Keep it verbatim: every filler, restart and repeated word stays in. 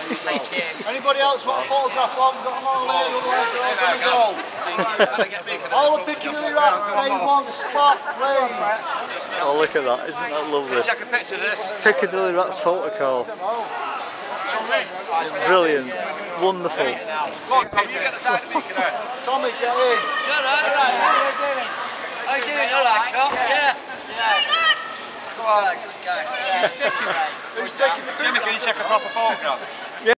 Thank you. Anybody else want a photograph while we've got them all there? Otherwise they're all going to go. All the Piccadilly rats stay in one spot, please. Oh, look at that, isn't that lovely? Take a picture of this. Piccadilly Rats photo call. Brilliant, wonderful. Look, you get the side of me, can I? Tommy, get in. You're alright, alright. How you doing? Alright, Cop? Yeah. Yeah. Go on. Good guy. Who's taking, mate? Who's taking the Jimmy, can you take a proper photograph?